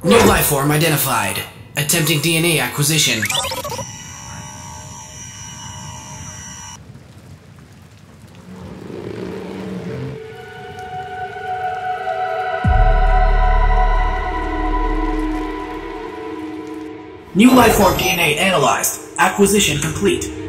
New life form identified. Attempting DNA acquisition. New life form DNA analyzed. Acquisition complete.